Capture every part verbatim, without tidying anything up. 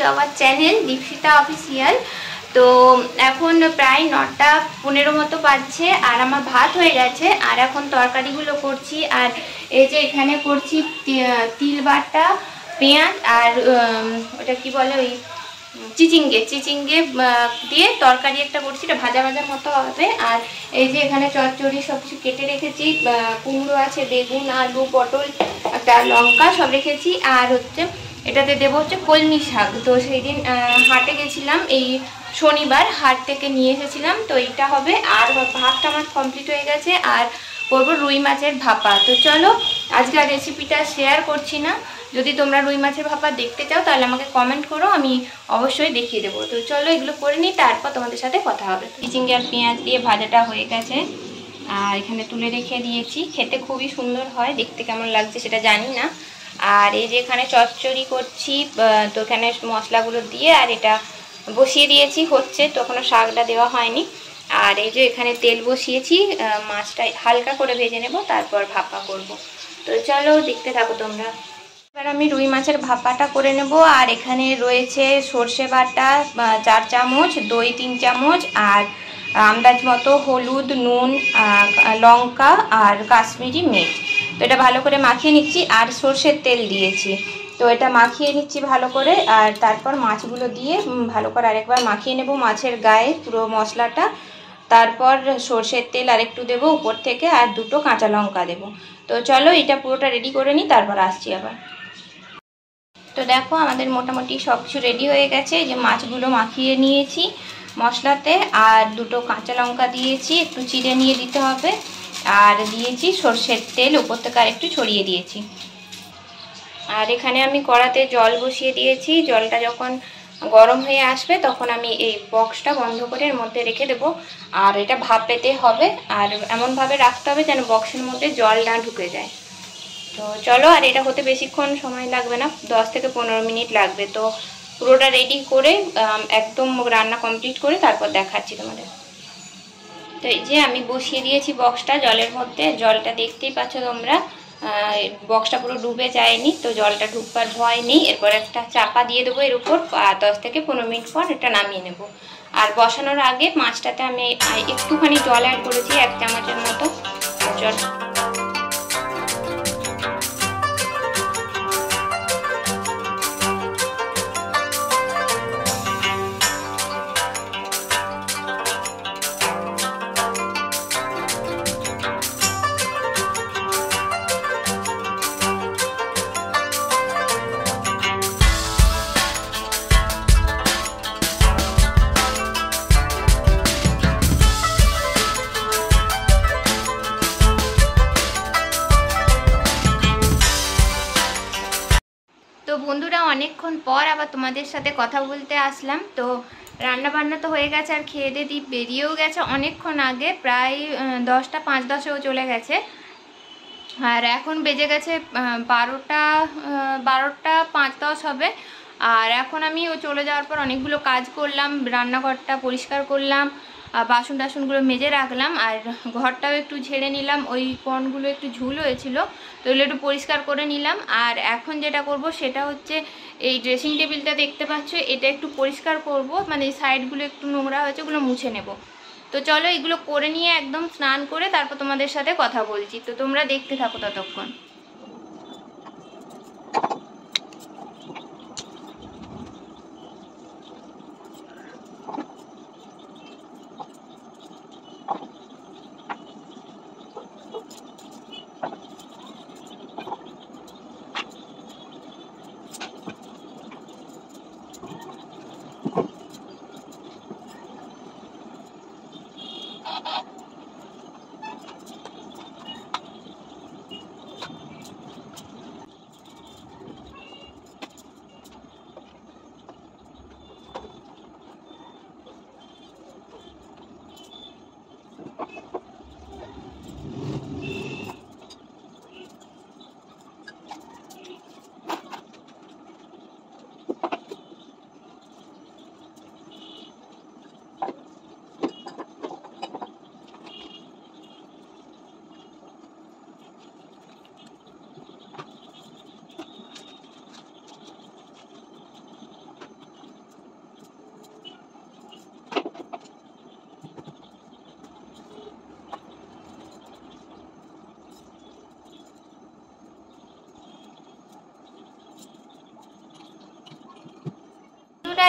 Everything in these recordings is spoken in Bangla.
Our channel दीपशिता official. तो এখন প্রায় নটা পনেরো মতো বাজছে আর আমার ভাত হয়ে গেছে আর এখন তরকারিগুলো করছি। আর এই যে এখানে করছি তিল বাটা, পেঁয়াজ আর ওটা কি বলে ওই চিচিঙ্গে চিচিঙ্গে দিয়ে তরকারি একটা করছি, এটা ভাজা ভাজার মতো হবে। আর এই যে এখানে চচ্চড়ি সব কিছু কেটে রেখেছি, কুমড়ো আছে, বেগুন, আলু, পটল, একটা লঙ্কা সব রেখেছি। আর হচ্ছে এটাতে দেবো হচ্ছে কলমি শাক। তো সেই দিন হাটে গেছিলাম, এই শনিবার হাট থেকে নিয়ে এসেছিলাম, তো এইটা হবে। আর ভাতটা আমার কমপ্লিট হয়ে গেছে আর করবো রুই মাছের ভাপা। তো চলো আজকে আর রেসিপিটা শেয়ার করছি না, যদি তোমরা রুই মাছের ভাপা দেখতে চাও তাহলে আমাকে কমেন্ট করো, আমি অবশ্যই দেখিয়ে দেবো। তো চলো এগুলো করে নিই, তারপর তোমাদের সাথে কথা হবে। চিচিঙ্গে আর পেঁয়াজ দিয়ে ভাজাটা হয়ে গেছে আর এখানে তুলে রেখে দিয়েছি। খেতে খুবই সুন্দর হয়, দেখতে কেমন লাগছে সেটা জানি না। আর এই যে এখানে চচ্চড়ি করছি, তো এখানে মশলাগুলো দিয়ে আর এটা বসিয়ে দিয়েছি হচ্ছে, তো এখনো শাকটা দেওয়া হয়নি। আর এই যে এখানে তেল বসিয়েছি, মাছটা হালকা করে ভেজে নেব, তারপর ভাপা করব। তো চলো দেখতে থাকো তোমরা। এবার আমি রুই মাছের ভাপাটা করে নেব। আর এখানে রয়েছে সর্ষে বাটা চার চামচ, দই তিন চামচ, আর আন্দাজ মতো হলুদ, নুন, লঙ্কা আর কাশ্মীরি মির্চ। তো এটা ভালো করে মাখিয়ে নিচ্ছি আর সর্ষের তেল দিয়েছি, তো এটা মাখিয়ে নিচ্ছি ভালো করে। আর তারপর মাছগুলো দিয়ে ভালো করে আরেকবার মাখিয়ে নেব মাছের গায়ে পুরো মশলাটা। তারপর সর্ষের তেল আরেকটু দেবো উপর থেকে আর দুটো কাঁচা লঙ্কা দেবো। তো চলো এটা পুরোটা রেডি করে নিই, তারপর আসছি আবার। তো দেখো আমাদের মোটামুটি সব কিছু রেডি হয়ে গেছে। যে মাছগুলো মাখিয়ে নিয়েছি মশলাতে আর দুটো কাঁচা লঙ্কা দিয়েছি, একটু চিড়ে নিয়ে দিতে হবে। আর দিয়েছি সর্ষের তেল উপর থেকে আর একটু ছড়িয়ে দিয়েছি। আর এখানে আমি কড়াতে জল বসিয়ে দিয়েছি, জলটা যখন গরম হয়ে আসবে তখন আমি এই বক্সটা বন্ধ করে এর মধ্যে রেখে দেবো। আর এটা ভাপ পেতে হবে আর এমনভাবে রাখতে হবে যেন বক্সের মধ্যে জল না ঢুকে যায়। তো চলো, আর এটা হতে বেশিক্ষণ সময় লাগবে না, দশ থেকে পনেরো মিনিট লাগবে। তো পুরোটা রেডি করে একদম রান্না কমপ্লিট করে তারপর দেখাচ্ছি তোমাদের। তো এই যে আমি বসিয়ে দিয়েছি বক্সটা জলের মধ্যে, জলটা দেখতেই পাচ্ছ তোমরা, বক্সটা পুরো ডুবে যায়নি, তো জলটা ঢুকবার ভয় নেই। এরপর একটা চাপা দিয়ে দেবো এর উপর, দশ থেকে পনেরো মিনিট পর এটা নামিয়ে নেব। আর বসানোর আগে মাছটাতে আমি একটুখানি জল অ্যাড করেছি, এক চামচের মতো জল। তো বন্ধুরা অনেকক্ষণ পর আবার তোমাদের সাথে কথা বলতে আসলাম। তো রান্না বান্না তো হয়ে গেছে আর খেয়ে দিয়ে দীপ বেরিয়েও গেছে অনেকক্ষণ আগে, প্রায় দশটা পাঁচ দশেও চলে গেছে। আর এখন বেজে গেছে বারোটা বারোটা পাঁচ দশ হবে। আর এখন আমি ও চলে যাওয়ার পর অনেকগুলো কাজ করলাম, রান্নাঘরটা পরিষ্কার করলাম, বাসন টাসনগুলো মেজে রাখলাম, আর ঘরটাও একটু ঝেড়ে নিলাম, ওই কোণগুলো একটু ঝুল হয়েছিল তো এগুলো একটু পরিষ্কার করে নিলাম। আর এখন যেটা করব সেটা হচ্ছে এই ড্রেসিং টেবিলটা দেখতে পাচ্ছ, এটা একটু পরিষ্কার করব, মানে এই সাইডগুলো একটু নোংরা হয়েছে, ওগুলো মুছে নেব। তো চলো এগুলো করে নিয়ে একদম স্নান করে তারপর তোমাদের সাথে কথা বলছি। তো তোমরা দেখতে থাকো ততক্ষণ।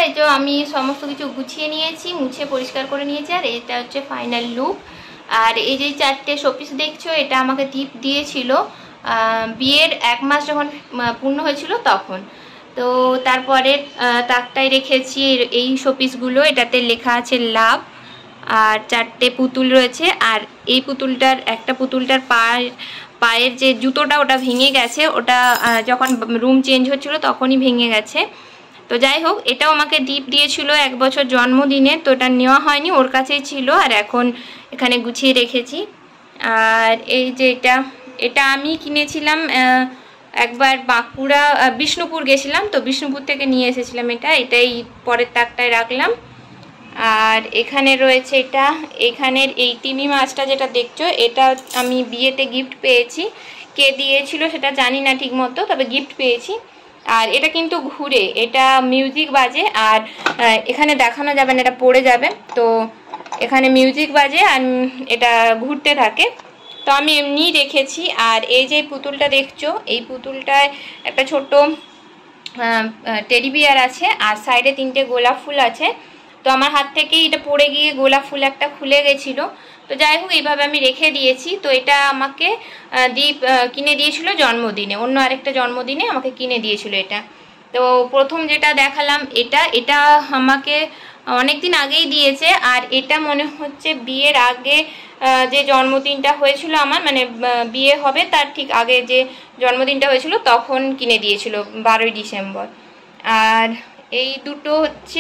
এই যে আমি সমস্ত কিছু গুছিয়ে নিয়েছি, মুছে পরিষ্কার করে নিয়েছি, আর এটা হচ্ছে ফাইনাল লুক। আর এই যে চারটে শোপিস দেখছো, এটা আমাকে দীপ দিয়েছিল বিয়ের এক মাস যখন পূর্ণ হয়েছিল তখন। তো তারপরে তাকটায় রেখেছি এই শোপিসগুলো, এটাতে লেখা আছে লাভ। আর চারটে পুতুল রয়েছে, আর এই পুতুলটার একটা পুতুলটার পায়ের পায়ের যে জুতোটা ওটা ভেঙে গেছে, ওটা যখন রুম চেঞ্জ হচ্ছিল তখনই ভেঙে গেছে। তো যাই হোক, এটাও আমাকে দীপ দিয়েছিল এক বছর জন্মদিনে, তো এটা নেওয়া হয়নি, ওর কাছেই ছিল, আর এখন এখানে গুছিয়ে রেখেছি। আর এই যে এটা এটা আমি কিনেছিলাম একবার বাঁকুড়া বিষ্ণুপুর গেছিলাম, তো বিষ্ণুপুর থেকে নিয়ে এসেছিলাম এটা। এটাই পরের তাকটায় রাখলাম। আর এখানে রয়েছে এটা, এখানের এই তিমি মাছটা যেটা দেখছো, এটা আমি বিয়েতে গিফট পেয়েছি। কে দিয়েছিল সেটা জানি না ঠিক মতো, তবে গিফট পেয়েছি। আর এটা কিন্তু ঘুরে, এটা মিউজিক বাজে, আর এখানে দেখানো যাবে না, এটা পড়ে যাবে। তো এখানে মিউজিক বাজে আর এটা ঘুরতে থাকে, তো আমি এমনি রেখেছি। আর এই যে পুতুলটা দেখছো, এই পুতুলটায় একটা ছোট টেডি বিয়ার আছে, আর সাইডে তিনটে গোলাপ ফুল আছে। তো আমার হাত থেকেই এটা পড়ে গিয়ে গোলাপ ফুল একটা খুলে গেছিলো। তো যাই হোক, এইভাবে আমি রেখে দিয়েছি। তো এটা আমাকে দীপ কিনে দিয়েছিল জন্মদিনে, অন্য আরেকটা জন্মদিনে আমাকে কিনে দিয়েছিল এটা। তো প্রথম যেটা দেখালাম এটা এটা আমাকে অনেক দিন আগেই দিয়েছে, আর এটা মনে হচ্ছে বিয়ের আগে যে জন্মদিনটা হয়েছিল আমার, মানে বিয়ে হবে তার ঠিক আগে যে জন্মদিনটা হয়েছিল তখন কিনে দিয়েছিল, বারোই ডিসেম্বর। আর এই দুটো হচ্ছে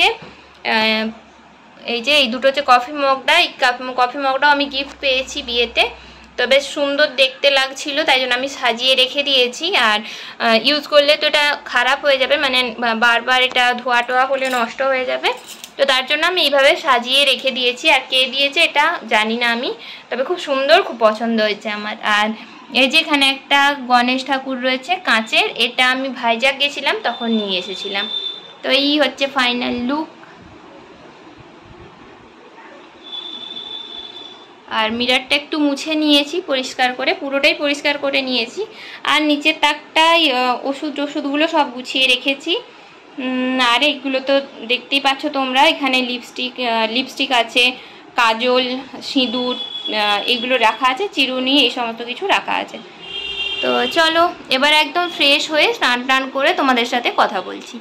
এই যে এই দুটো হচ্ছে কফি মগটা, এই কফি মগটাও আমি গিফট পেয়েছি বিয়েতে। তো বেশ সুন্দর দেখতে লাগছিল, তাই জন্য আমি সাজিয়ে রেখে দিয়েছি। আর ইউজ করলে তো এটা খারাপ হয়ে যাবে, মানে বারবার এটা ধোয়া টোয়া হলে নষ্ট হয়ে যাবে, তো তার জন্য আমি এইভাবে সাজিয়ে রেখে দিয়েছি। আর কে দিয়েছে এটা জানি না আমি, তবে খুব সুন্দর, খুব পছন্দ হয়েছে আমার। আর এই যে এখানে একটা গণেশ ঠাকুর রয়েছে কাঁচের, এটা আমি ভাইজাগ গেছিলাম তখন নিয়ে এসেছিলাম। তো এই হচ্ছে ফাইনাল লুক। আর মিররটা একটু মুছে নিয়েছি পরিষ্কার করে, পুরোটাই পরিষ্কার করে নিয়েছি। আর নিচের তাকটায় ওষুধ ওষুধগুলো সব গুছিয়ে রেখেছি। আর এইগুলো তো দেখতেই পাচ্ছ তোমরা, এখানে লিপস্টিক লিপস্টিক আছে, কাজল, সিঁদুর এগুলো রাখা আছে, চিরুনি, এই সমস্ত কিছু রাখা আছে। তো চলো এবার একদম ফ্রেশ হয়ে স্নান টান করে তোমাদের সাথে কথা বলছি।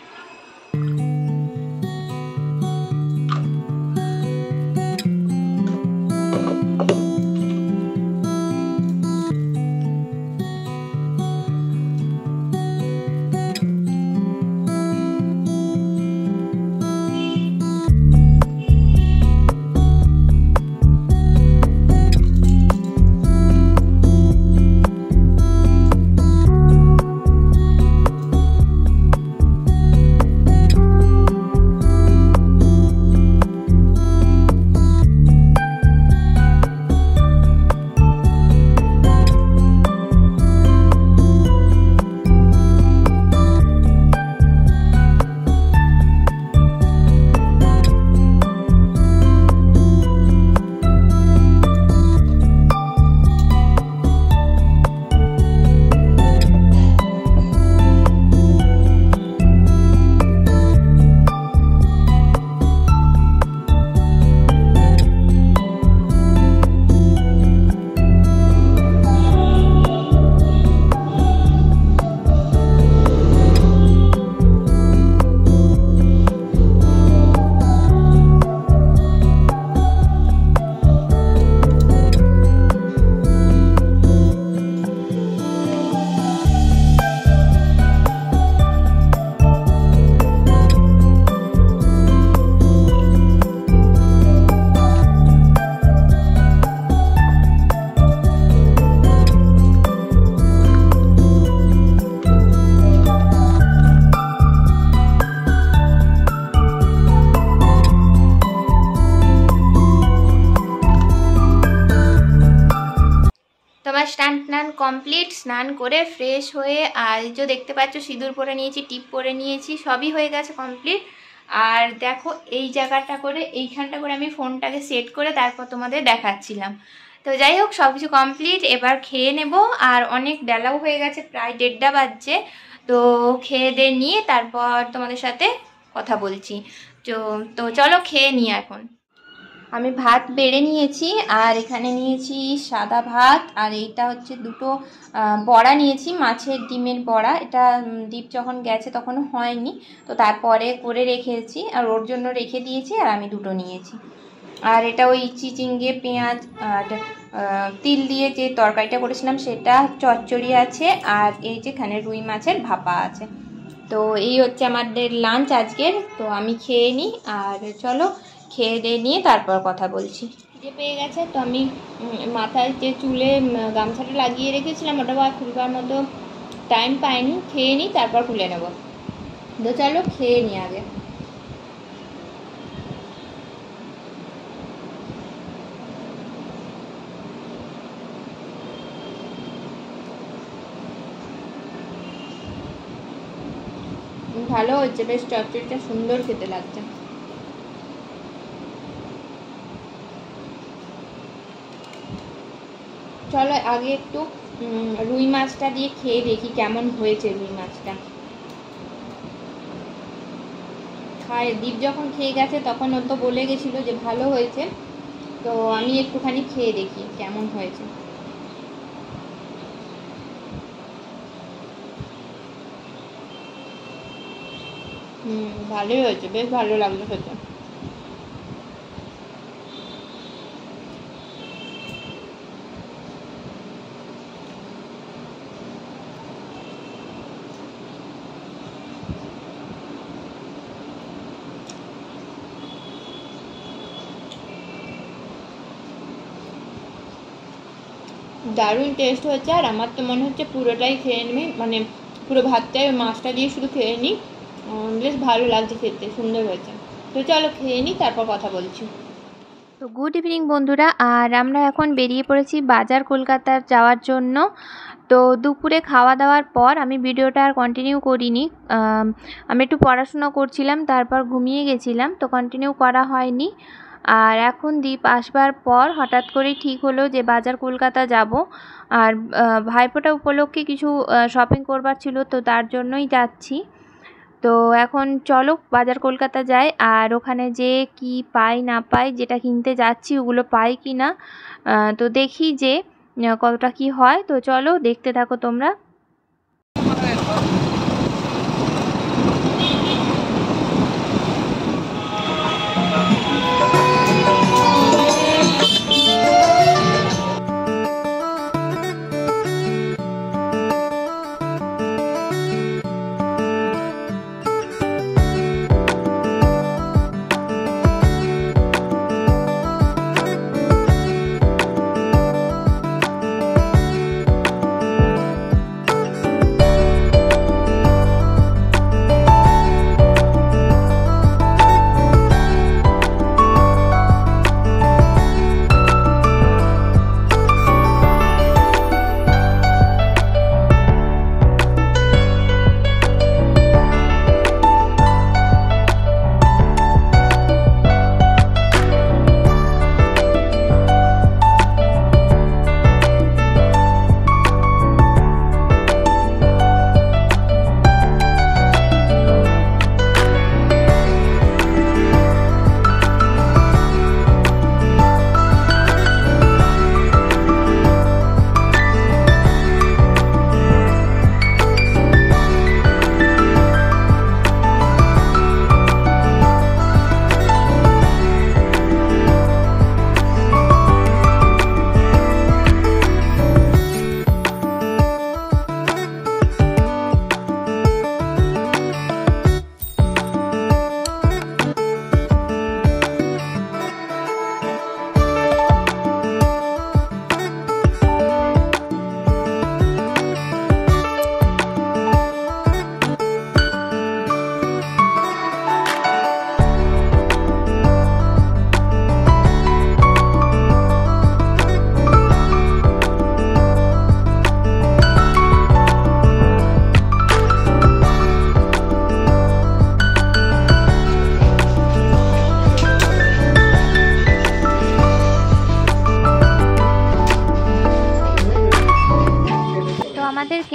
স্নান টান কমপ্লিট, স্নান করে ফ্রেশ হয়ে আর যে দেখতে পাচ্ছ সিঁদুর পরে নিয়েছি, টিপ পরে নিয়েছি, সবই হয়ে গেছে কমপ্লিট। আর দেখো এই জায়গাটা করে, এইখানটা করে আমি ফোনটাকে সেট করে তারপর তোমাদের দেখাচ্ছিলাম। তো যাই হোক, সব কিছু কমপ্লিট, এবার খেয়ে নেব। আর অনেক বেলাও হয়ে গেছে, প্রায় দেড়টা বাজছে। তো খেয়ে দিয়ে নিয়ে তারপর তোমাদের সাথে কথা বলছি। তো তো চলো খেয়ে নিই এখন। আমি ভাত বেড়ে নিয়েছি আর এখানে নিয়েছি সাদা ভাত, আর এইটা হচ্ছে দুটো বড়া নিয়েছি, মাছের ডিমের বড়া। এটা দীপ যখন গেছে তখনও হয়নি, তো তারপরে করে রেখেছি আর ওর জন্য রেখে দিয়েছি, আর আমি দুটো নিয়েছি। আর এটা ওই চিচিঙ্গে পেঁয়াজ আর তিল দিয়ে যে তরকারিটা করেছিলাম সেটা, চচ্চড়ি আছে, আর এই যেখানে রুই মাছের ভাপা আছে। তো এই হচ্ছে আমাদের লাঞ্চ আজকের। তো আমি খেয়ে নিই, আর চলো খেয়ে দিয়ে নিয়ে তারপর কথা বলছি। খিদে পেয়ে গেছে, তো আমি মাথায় যে চুলে গামছাটা লাগিয়ে রেখেছিলাম ওটা বা খুলবার মতো টাইম পাইনি, খেয়ে নিই তারপর খুলে নেব। তো চলো খেয়ে নিই আগে। ভালো হচ্ছে, বেশ চচ্চড়িটা সুন্দর খেতে লাগছে। চলো আগে একটু রুই মাছটা দিয়ে খেয়ে দেখি কেমন হয়েছে রুই মাছটা। খায় দীপ যখন খেয়ে গেছে তখন ও তো বলে গেছিল যে ভালো হয়েছে, তো আমি একটুখানি খেয়ে দেখি কেমন হয়েছে। হুম, ভালোই হয়েছে, বেশ ভালো লাগলো খেতে। দারুণ টেস্ট হয়েছে, আর আমার তো মনে হচ্ছে পুরোটাই খেয়ে নিই, মানে পুরো ভাতটাই মাছটা দিয়ে শুধু খেয়ে নিই। বেশ ভালো লাগছে খেতে, সুন্দর হয়েছে। তো চলো খেয়ে নিই তারপর কথা বলছি। তো গুড ইভিনিং বন্ধুরা, আর আমরা এখন বেরিয়ে পড়েছি বাজার কলকাতার যাওয়ার জন্য। তো দুপুরে খাওয়া দাওয়ার পর আমি ভিডিওটা আর কন্টিনিউ করিনি, আমি একটু পড়াশোনা করছিলাম, তারপর ঘুমিয়ে গেছিলাম, তো কন্টিনিউ করা হয়নি। আর এখন দীপ আসবার পর হঠাৎ করেই ঠিক হলো যে বাজার কলকাতা যাব, আর ভাইফোঁটা উপলক্ষে কিছু শপিং করবার ছিল, তো তার জন্যই যাচ্ছি। তো এখন চলো বাজার কলকাতা যাই, আর ওখানে যে কি পাই না পাই, যেটা কিনতে যাচ্ছি ওগুলো পাই কি না, তো দেখি যে কতটা কি হয়। তো চলো দেখতে থাকো তোমরা।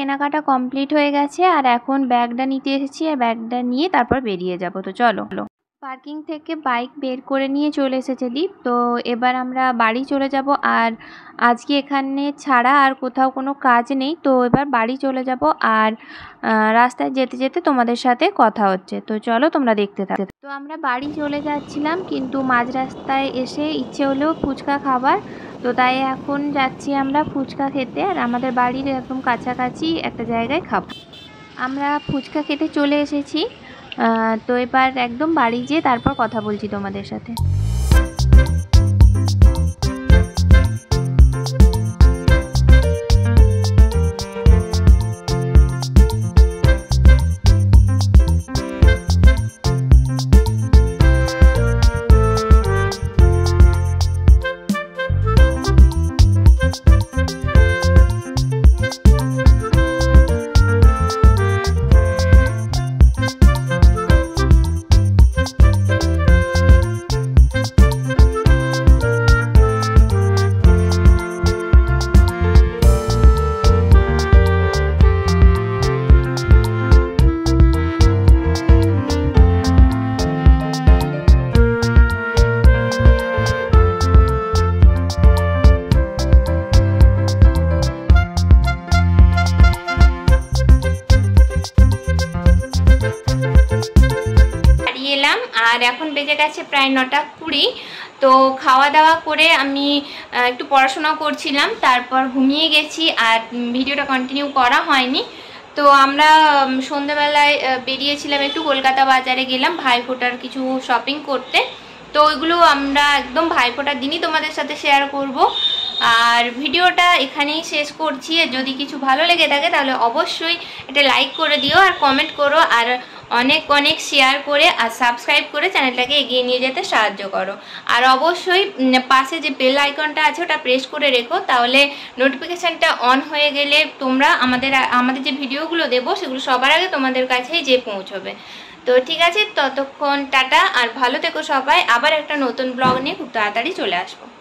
কেনাকাটা কমপ্লিট হয়ে গেছে আর এখন ব্যাগটা নিতে এসেছি আর ব্যাগটা নিয়ে তারপর বেরিয়ে যাব। তো চলো। পার্কিং থেকে বাইক বের করে নিয়ে চলে এসেছে দীপ। তো এবার আমরা বাড়ি চলে যাব আর আজকে এখানে ছাড়া আর কোথাও কোনো কাজ নেই। তো এবার বাড়ি চলে যাব আর রাস্তায় যেতে যেতে তোমাদের সাথে কথা হচ্ছে। তো চলো তোমরা দেখতে থাকো। তো আমরা বাড়ি চলে যাচ্ছিলাম কিন্তু মাঝ রাস্তায় এসে ইচ্ছে হলেও ফুচকা খাবার, তো তাই এখন যাচ্ছি আমরা ফুচকা খেতে আর আমাদের বাড়ির একদম কাছাকাছি একটা জায়গায় খাবো। আমরা ফুচকা খেতে চলে এসেছি। তো এবার একদম বাড়ি যেয়ে তারপর কথা বলছি তোমাদের সাথে। আর এখন বেজে গেছে প্রায় নটা কুড়ি। তো খাওয়া দাওয়া করে আমি একটু পড়াশোনা করছিলাম, তারপর ঘুমিয়ে গেছি আর ভিডিওটা কন্টিনিউ করা হয়নি। তো আমরা সন্ধ্যাবেলায় বেরিয়েছিলাম, একটু কলকাতা বাজারে গেলাম ভাইফোঁটার কিছু শপিং করতে। তো ওইগুলো আমরা একদম ভাইফোঁটার দিনই তোমাদের সাথে শেয়ার করব। আর ভিডিওটা এখানেই শেষ করছি। যদি কিছু ভালো লেগে থাকে তাহলে অবশ্যই এটা লাইক করে দিও আর কমেন্ট করো আর অনেক অনেক শেয়ার করে আর সাবস্ক্রাইব করে চ্যানেলটাকে এগিয়ে নিয়ে যেতে সাহায্য করো। আর অবশ্যই পাশে যে বেল আইকনটা আছে ওটা প্রেস করে রেখো, তাহলে নোটিফিকেশানটা অন হয়ে গেলে তোমরা আমাদের আমাদের যে ভিডিওগুলো দেবো সেগুলো সবার আগে তোমাদের কাছেই যে পৌঁছবে। তো ঠিক আছে, ততক্ষণ টাটা আর ভালো থেকো সবাই। আবার একটা নতুন ব্লগ নিয়ে খুব তাড়াতাড়ি চলে আসবো।